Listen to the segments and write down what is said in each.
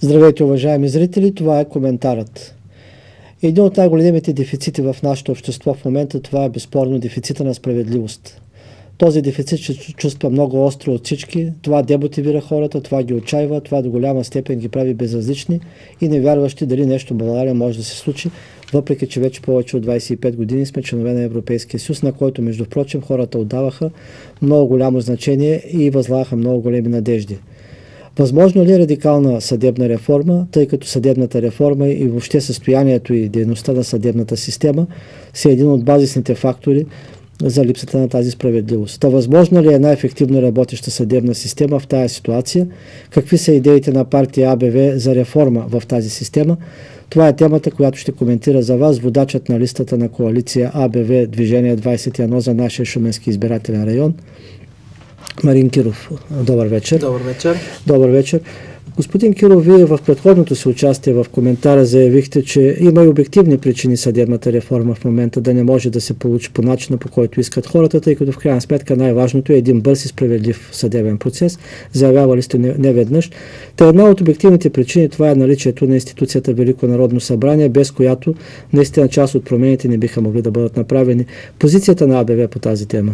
Здравейте, уважаеми зрители, това е коментарът. Един от най-големите дефицити в нашето общество в момента, това е безспорно дефицита на справедливост. Този дефицит се чувства много остро от всички, това демотивира хората, това ги отчаива, това до голяма степен ги прави безразлични и невярващи дали нещо в България може да се случи, въпреки че вече повече от 25 години сме членове на Европейския съюз, на който, между прочим, хората отдаваха много голямо значение и възлагаха много големи надежди. Възможно ли е радикална съдебна реформа, тъй като съдебната реформа и въобще състоянието и дейността на съдебната система са един от базисните фактори за липсата на тази справедливост? Та възможно ли е една ефективно работеща съдебна система в тази ситуация? Какви са идеите на партия АБВ за реформа в тази система? Това е темата, която ще коментира за вас водачът на листата на коалиция АБВ Движение 21 за нашия Шуменски избирателен район. Марин Киров, добър вечер. Добър вечер. Добър вечер. Господин Киров, вие в предходното си участие в коментара заявихте, че има и обективни причини съдебната реформа в момента да не може да се получи по начина, по който искат хората, тъй като в крайна сметка най-важното е един бърз и справедлив съдебен процес. Заявявали сте неведнъж. Та една от обективните причини това е наличието на институцията Велико народно събрание, без която наистина част от промените не биха могли да бъдат направени. Позицията на АБВ по тази тема?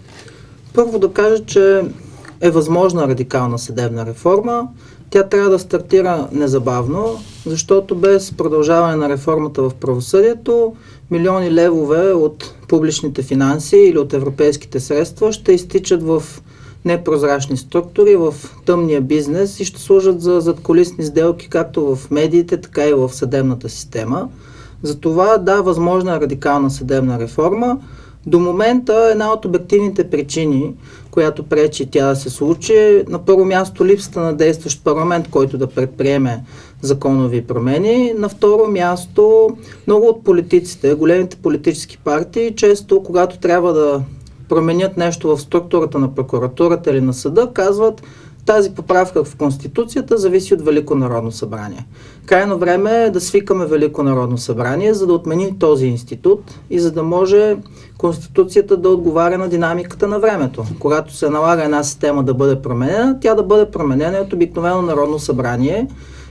Първо да кажа, че е възможна радикална съдебна реформа. Тя трябва да стартира незабавно, защото без продължаване на реформата в правосъдието, милиони левове от публичните финанси или от европейските средства ще изтичат в непрозрачни структури, в тъмния бизнес и ще служат за задкулисни сделки както в медиите, така и в съдебната система. Затова да, възможна е радикална съдебна реформа. До момента една от обективните причини, която пречи тя да се случи, е на първо място липсата на действащ парламент, който да предприеме законови промени. На второ място много от политиците, големите политически партии, често когато трябва да променят нещо в структурата на прокуратурата или на съда, казват: тази поправка в Конституцията зависи от Велико народно събрание. Крайно време е да свикаме Велико народно събрание, за да отмени този институт и за да може Конституцията да отговаря на динамиката на времето. Когато се налага една система да бъде променена, тя да бъде променена от обикновено народно събрание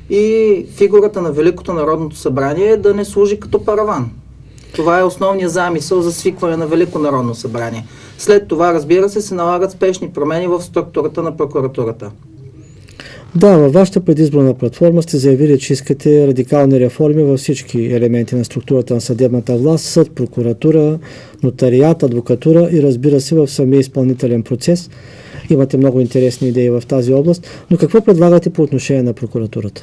и фигурата на Великото народното събрание да не служи като параван. Това е основният замисъл за свикване на Велико народно събрание. След това, разбира се, се налагат спешни промени в структурата на прокуратурата. Да, във вашата предизборна платформа сте заявили, че искате радикални реформи във всички елементи на структурата на съдебната власт, съд, прокуратура, нотариат, адвокатура и разбира се в самия изпълнителен процес. Имате много интересни идеи в тази област, но какво предлагате по отношение на прокуратурата?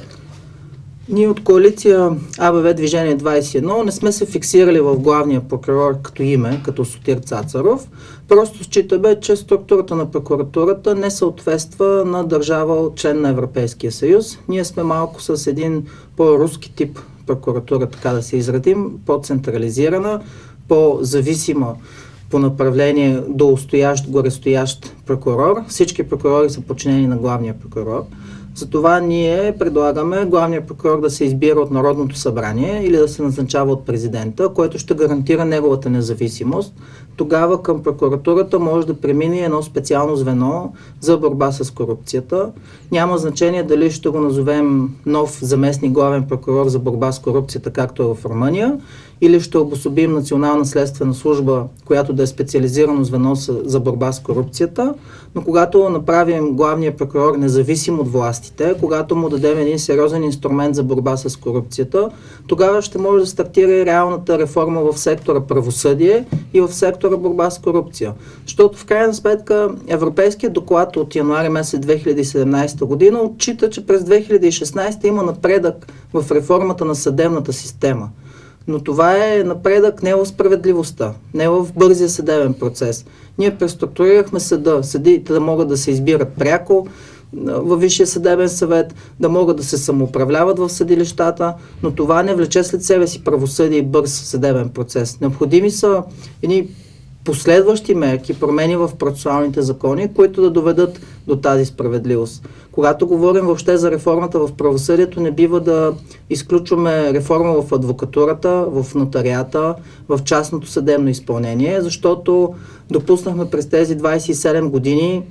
Ние от коалиция АБВ Движение 21 не сме се фиксирали в главния прокурор като име, като Сотир Цацаров. Просто считаме, че структурата на прокуратурата не съответства на държава от член на Европейския съюз. Ние сме малко с един по-руски тип прокуратура, така да се изразим, по-централизирана, по-зависима по направление до горестоящ прокурор. Всички прокурори са подчинени на главния прокурор. Затова ние предлагаме главният прокурор да се избира от Народното събрание или да се назначава от президента, което ще гарантира неговата независимост. Тогава към прокуратурата може да премине едно специално звено за борба с корупцията. Няма значение дали ще го назовем нов заместник главен прокурор за борба с корупцията, както е в Румъния, или ще обособим Национална следствена служба, която да е специализирано звено за борба с корупцията, но когато направим главния прокурор независим от властите, когато му дадем един сериозен инструмент за борба с корупцията, тогава ще може да стартира и реалната реформа в сектора правосъдие и в сектора борба с корупция. Защото в крайна сметка Европейският доклад от януари месец 2017 година отчита, че през 2016 има напредък в реформата на съдебната система. Но това е напредък не в справедливостта, не в бързия съдебен процес. Ние преструктурирахме съда, съдиите да могат да се избират пряко във Висшия съдебен съвет, да могат да се самоуправляват в съдилищата, но това не влече след себе си правосъдие и бърз съдебен процес. Необходими са едни последващи мерки, промени в процесуалните закони, които да доведат до тази справедливост. Когато говорим въобще за реформата в правосъдието, не бива да изключваме реформа в адвокатурата, в нотариата, в частното съдебно изпълнение, защото допуснахме през тези 27 години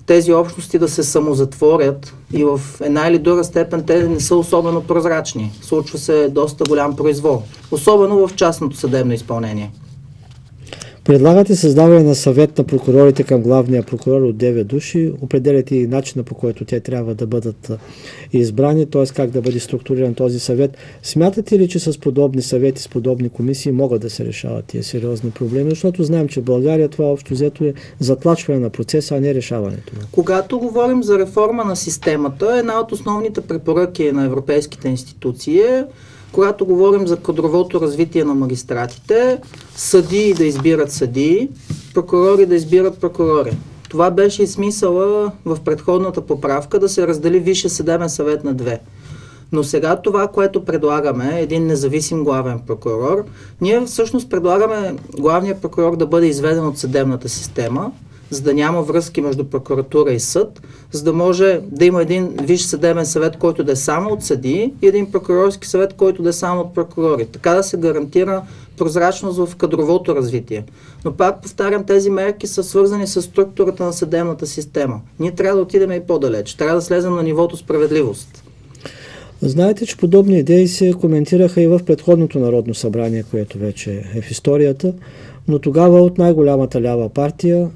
тези общности да се самозатворят и в една или друга степен те не са особено прозрачни. Случва се доста голям произвол, особено в частното съдебно изпълнение. Предлагате създаване на съвет на прокурорите към главния прокурор от 9 души, определяте и начина, по който те трябва да бъдат избрани, т.е. как да бъде структуриран този съвет. Смятате ли, че с подобни съвети, с подобни комисии могат да се решават тия сериозни проблеми? Защото знаем, че в България това общо взето е затлачване на процеса, а не решаването. Когато говорим за реформа на системата, една от основните препоръки на европейските институции е, когато говорим за кадровото развитие на магистратите, съдии да избират съдии, прокурори да избират прокурори. Това беше и смисъла в предходната поправка да се раздели Висше съдебен съвет на две. Но сега това, което предлагаме, един независим главен прокурор, ние всъщност предлагаме главният прокурор да бъде изведен от съдебната система, за да няма връзки между прокуратура и съд, за да може да има един висш съдебен съвет, който да е само от съдии и един прокурорски съвет, който да е само от прокурори. Така да се гарантира прозрачност в кадровото развитие. Но пак повтарям, тези мерки са свързани с структурата на съдебната система. Ние трябва да отидем и по-далеч. Трябва да слезем на нивото справедливост. Знаете, че подобни идеи се коментираха и в предходното Народно събрание, което вече е в историята, но тогава от най-голямата лява партия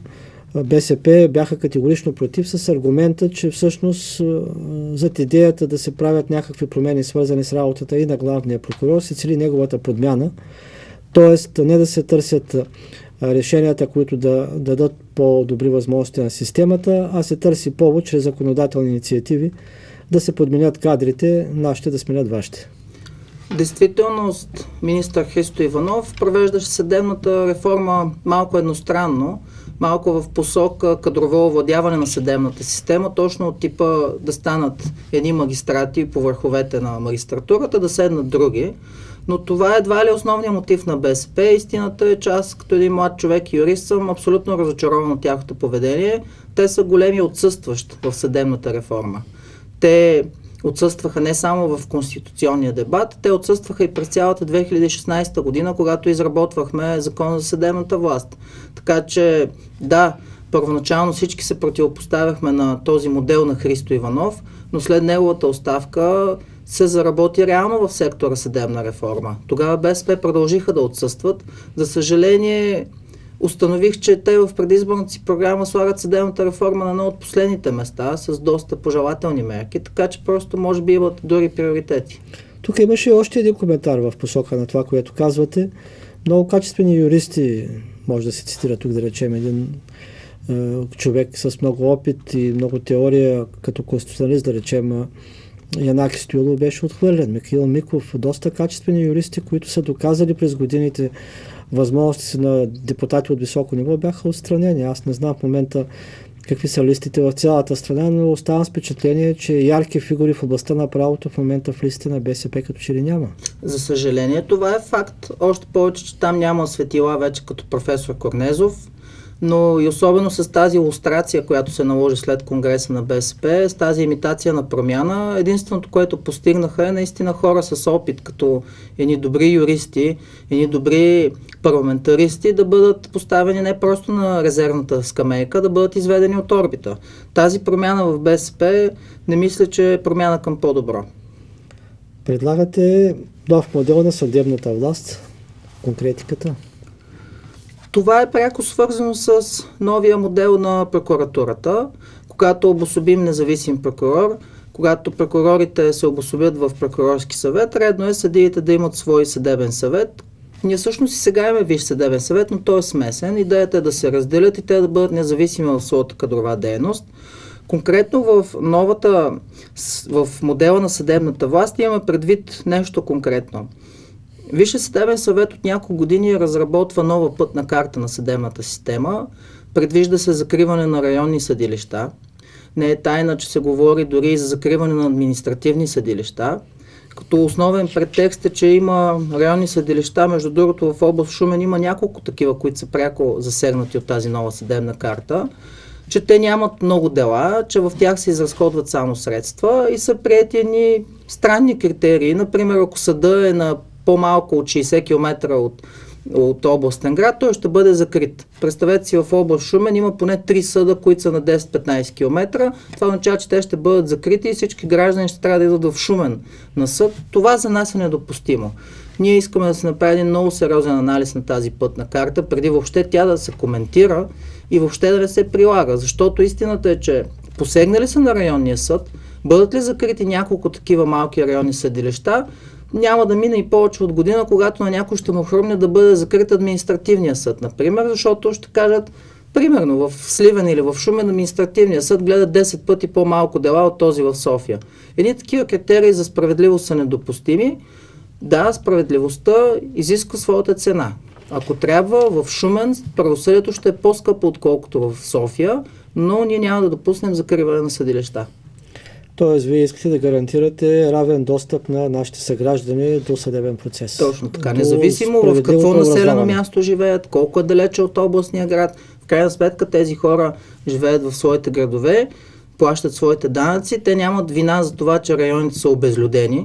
БСП бяха категорично против с аргумента, че всъщност зад идеята да се правят някакви промени, свързани с работата и на главния прокурор, се цели неговата подмяна, т.е. не да се търсят решенията, които да дадат по-добри възможности на системата, а се търси повод чрез законодателни инициативи да се подменят кадрите, нашите да сменят вашите. Действителност, министър Христо Иванов провеждаше съдебната реформа малко едностранно, малко в посока кадрово овладяване на съдебната система, точно от типа да станат едни магистрати по върховете на магистратурата, да седнат други. Но това едва ли е основният мотив на БСП. Истината е, че аз като един млад човек и юрист съм абсолютно разочарован от тяхното поведение. Те са големи отсъстващ в съдебната реформа. Те отсъстваха не само в конституционния дебат, те отсъстваха и през цялата 2016 година, когато изработвахме закона за съдебната власт. Така че, да, първоначално всички се противопоставяхме на този модел на Христо Иванов, но след неговата оставка се заработи реално в сектора съдебна реформа. Тогава БСП продължиха да отсъстват. За съжаление, установих, че те в предизборната си програма слагат съдебната реформа на едно от последните места с доста пожелателни мерки, така че просто може би имат други приоритети. Тук имаше още един коментар в посока на това, което казвате. Много качествени юристи, може да се цитира тук, да речем, един човек с много опит и много теория, като конституционалист, да речем, Янаки Стоилов беше отхвърлен. Михаил Миков, доста качествени юристи, които са доказали през годините възможности на депутати от високо ниво, бяха отстранени. Аз не знам в момента какви са листите в цялата страна, но оставам с впечатление, че ярки фигури в областта на правото в момента в листите на БСП като че ли няма. За съжаление, това е факт. Още повече, че там няма светила вече като професор Корнезов, но и особено с тази илюстрация, която се наложи след Конгреса на БСП, с тази имитация на промяна, единственото, което постигнаха е наистина хора с опит, като едни добри юристи, едни добри парламентаристи, да бъдат поставени не просто на резервната скамейка, да бъдат изведени от орбита. Тази промяна в БСП не мисля, че е промяна към по-добро. Предлагате нов модел на съдебната власт, конкретиката? Това е пряко свързано с новия модел на прокуратурата. Когато обособим независим прокурор, когато прокурорите се обособят в прокурорски съвет, редно е съдиите да имат свой съдебен съвет. Ние всъщност и сега имаме Висш съдебен съвет, но той е смесен. Идеята е да се разделят и те да бъдат независими в своята кадрова дейност. Конкретно в модела на съдебната власт имаме предвид нещо конкретно. Висше съдебен съвет от няколко години разработва нова пътна карта на съдебната система. Предвижда се закриване на районни съдилища. Не е тайна, че се говори дори и за закриване на административни съдилища. Като основен претекст е, че има районни съдилища, между другото в област Шумен има няколко такива, които са пряко засегнати от тази нова съдебна карта, че те нямат много дела, че в тях се изразходват само средства и са приети едни странни критерии. Например, ако съда е на по-малко от 60 км от от областен град, той ще бъде закрит. Представете си, в област Шумен има поне 3 съда, които са на 10-15 км. Това означава, че те ще бъдат закрити и всички граждани ще трябва да идват в Шумен на съд. Това за нас е недопустимо. Ние искаме да се направи един много сериозен анализ на тази пътна карта, преди въобще тя да се коментира и въобще да не се прилага. Защото истината е, че посегнали са на районния съд, бъдат ли закрити няколко такива малки районни съдилища, няма да мине и повече от година, когато на някой ще му хрумне да бъде закрит административния съд, например, защото ще кажат, примерно в Сливен или в Шумен административния съд гледа 10 пъти по-малко дела от този в София. Едни такива критерии за справедливост са недопустими. Да, справедливостта изисква своята цена. Ако трябва, в Шумен правосъдието ще е по-скъпо, отколкото в София, но ние няма да допуснем закриване на съдилища. Тоест, вие искате да гарантирате равен достъп на нашите съграждани до съдебен процес. Точно така. Независимо в какво населено място живеят, колко е далече от областния град, в крайна сметка тези хора живеят в своите градове, плащат своите данъци, те нямат вина за това, че районите са обезлюдени.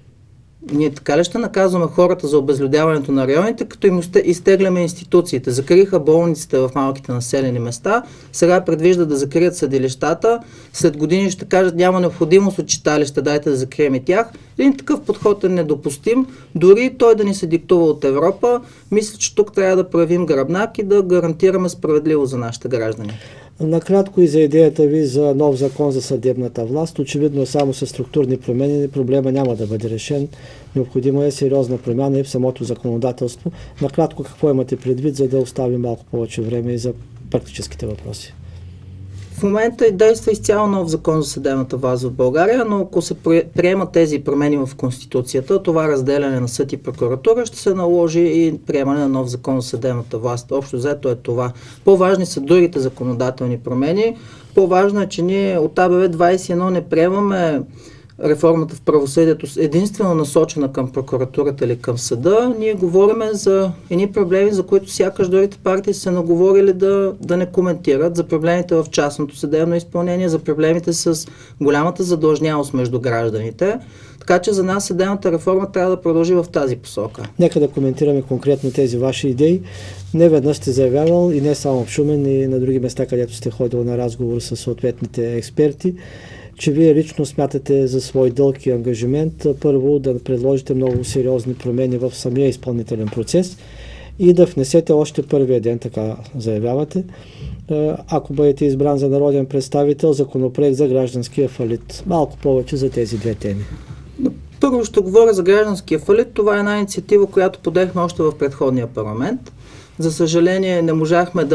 Ние така ли ще наказваме хората за обезлюдяването на районите, като им изтегляме институциите? Закриха болниците в малките населени места, сега предвиждат да закрият съдилищата, след години ще кажат няма необходимост от читалища, дайте да закрием и тях. Един такъв подход е недопустим, дори той да ни се диктува от Европа. Мисля, че тук трябва да проявим гръбнак и да гарантираме справедливо за нашите граждани. Накратко и за идеята ви за нов закон за съдебната власт. Очевидно само с структурни промени проблема няма да бъде решен. Необходима е сериозна промяна и в самото законодателство. Накратко какво имате предвид, за да оставим малко повече време и за практическите въпроси? В момента действа изцяло нов закон за съдебната власт в България, но ако се приемат тези промени в Конституцията, това разделяне на съд и прокуратура, ще се наложи и приемане на нов закон за съдебната власт. Общо взето е това. По-важни са другите законодателни промени. По-важно е, че ние от АБВ 21 не приемаме реформата в правосъдието единствено насочена към прокуратурата или към съда. Ние говорим за едни проблеми, за които сякаш другите партии са наговорили да не коментират, за проблемите в частното съдебно изпълнение, за проблемите с голямата задлъжнялост между гражданите. Така че за нас съдебната реформа трябва да продължи в тази посока. Нека да коментираме конкретно тези ваши идеи. Не веднъж сте заявявал и не само в Шумен, и на други места, където сте ходил на разговор с съответните експерти, че вие лично смятате за свой дълг и ангажимент първо да предложите много сериозни промени в самия изпълнителен процес и да внесете още първия ден, така заявявате, ако бъдете избран за народен представител, законопроект за гражданския фалит. Малко повече за тези две теми. Първо ще говоря за гражданския фалит. Това е една инициатива, която подехме още в предходния парламент. За съжаление не можахме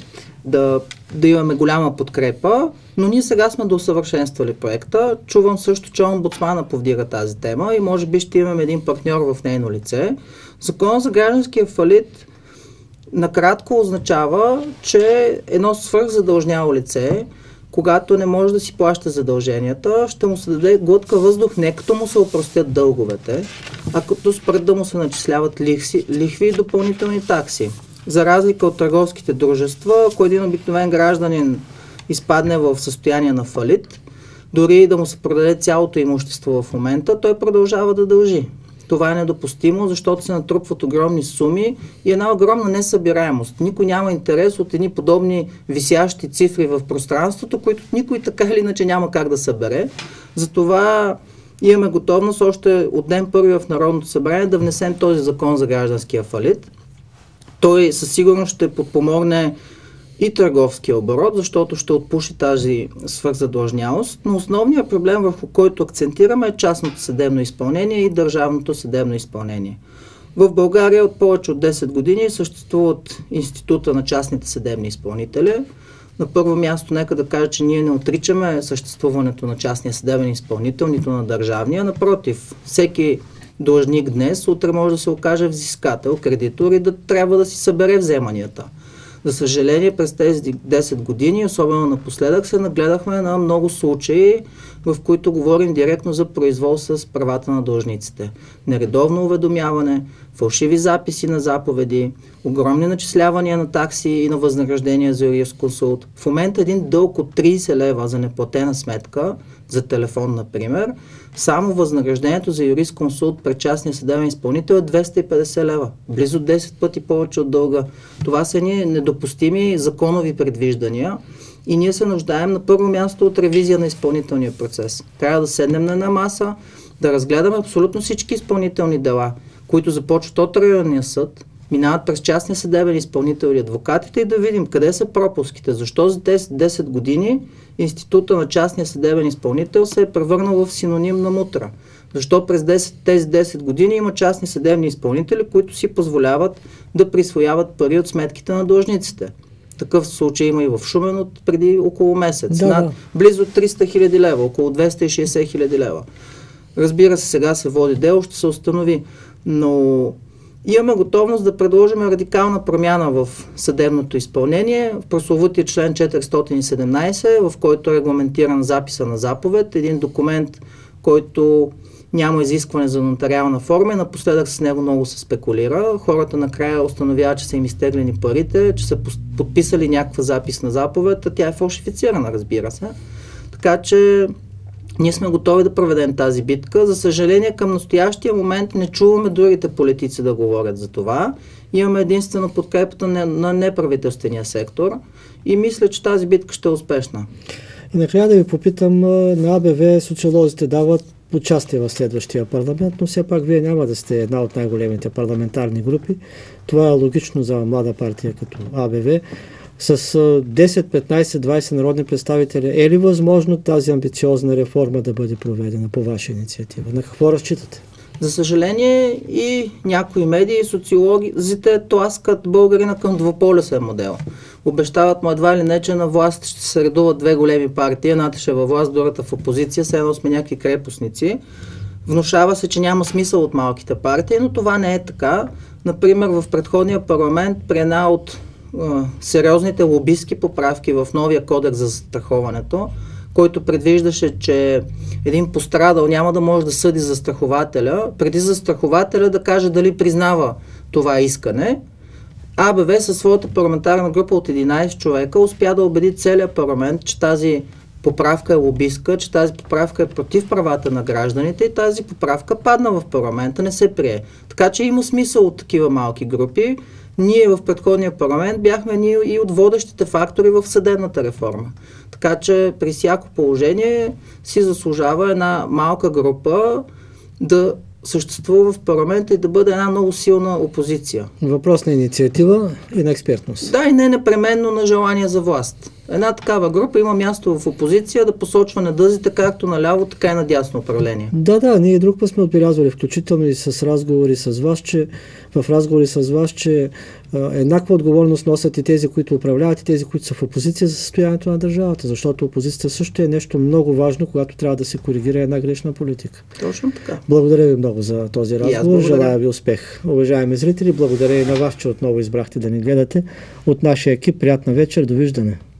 да имаме голяма подкрепа, но ние сега сме доусъвършенствали проекта. Чувам също, че омбудсмана повдига тази тема и може би ще имаме един партньор в нейно лице. Закон за гражданския фалит накратко означава, че едно свръхзадължняло лице, когато не може да си плаща задълженията, ще му се даде глътка въздух не като му се опростят дълговете, а като спрат да му се начисляват лихви и допълнителни такси. За разлика от търговските дружества, ако един обикновен гражданин изпадне в състояние на фалит, дори да му се продаде цялото имущество в момента, той продължава да дължи. Това е недопустимо, защото се натрупват огромни суми и една огромна несъбираемост. Никой няма интерес от едни подобни висящи цифри в пространството, които никой така или иначе няма как да събере. Затова имаме готовност още от ден първи в Народното събрание да внесем този закон за гражданския фалит. Той със сигурност ще подпомогне и търговския оборот, защото ще отпуши тази свръхзадлъжнялост, но основният проблем, върху който акцентираме, е частното съдебно изпълнение и държавното съдебно изпълнение. В България от повече от 10 години съществуват института на частните съдебни изпълнители. На първо място, нека да кажа, че ние не отричаме съществуването на частния съдебен изпълнител, нито на държавния. Напротив, всеки длъжник днес, утре може да се окаже взискател, кредитор и да трябва да си събере вземанията. За съжаление, през тези 10 години, особено напоследък, се нагледахме на много случаи, в които говорим директно за произвол с правата на длъжниците. Нередовно уведомяване, фалшиви записи на заповеди, огромни начислявания на такси и на възнаграждения за юрисконсулт. В момента един дълг от 30 лева за неплатена сметка за телефон, например, само възнаграждението за юрисконсулт пред частния съдебен изпълнител е 250 лева. Близо 10 пъти повече от дълга. Това са ни недопустими законови предвиждания и ние се нуждаем на първо място от ревизия на изпълнителния процес. Трябва да седнем на една маса, да разгледаме абсолютно всички изпълнителни дела, които започват от районния съд, минават през частния съдебен изпълнител и адвокатите и да видим къде са пропуските. Защо за 10 години института на частния съдебен изпълнител се е превърнал в синоним на мутра? Защо през тези 10 години има частни съдебни изпълнители, които си позволяват да присвояват пари от сметките на длъжниците? Такъв случай има и в Шумен от преди около месец. Над близо 300 хиляди лева, около 260 хиляди лева. Разбира се, сега се води дело, ще се установи, но имаме готовност да предложим радикална промяна в съдебното изпълнение, в прословутия член 417, в който е регламентиран записа на заповед, един документ, който няма изискване за нотариална форма, напоследък с него много се спекулира. Хората накрая установяват, че са им изтеглени парите, че са подписали някаква запис на заповед, а тя е фалшифицирана, разбира се. Така че ние сме готови да проведем тази битка. За съжаление, към настоящия момент не чуваме другите политици да говорят за това. Имаме единствено подкрепата на неправителствения сектор и мисля, че тази битка ще е успешна. И накрая да ви попитам, на АБВ социолозите дават участие в следващия парламент, но все пак вие няма да сте една от най-големите парламентарни групи. Това е логично за млада партия като АБВ. С 10, 15, 20 народни представители е ли възможно тази амбициозна реформа да бъде проведена по ваша инициатива? На какво разчитате? За съжаление и някои медии и социологите тласкат българина към двуполюсен модел. Обещават му едва ли не, че на власт ще се редуват две големи партии, едната ще е във власт, другата в опозиция, все едно сме някакви крепостници. Внушава се, че няма смисъл от малките партии, но това не е така. Например, в предходния парламент при една от сериозните лобистки поправки в новия кодекс за застраховането, който предвиждаше, че един пострадал няма да може да съди застрахователя, преди застрахователя да каже дали признава това искане. АБВ със своята парламентарна група от 11 човека успя да убеди целия парламент, че тази поправка е лобистка, че тази поправка е против правата на гражданите и тази поправка падна в парламента, не се прие. Така че има смисъл от такива малки групи. Ние в предходния парламент бяхме ние и от водещите фактори в съдебната реформа. Така че при всяко положение си заслужава една малка група да съществува в парламента и да бъде една много силна опозиция. Въпрос на инициатива и на експертност. Да, и не непременно на желание за власт. Една такава група има място в опозиция да посочва недъзите както наляво, така и на дясно управление. Да, ние друг път сме отбелязвали, включително и с разговори с вас, че еднаква отговорност носят и тези, които управляват, и тези, които са в опозиция за състоянието на държавата, защото опозицията също е нещо много важно, когато трябва да се коригира една грешна политика. Точно така. Благодаря ви много за този разговор. Желая ви успех. Уважаеми зрители, благодаря и на вас, че отново избрахте да ни гледате. От нашия екип приятна вечер. Довиждане.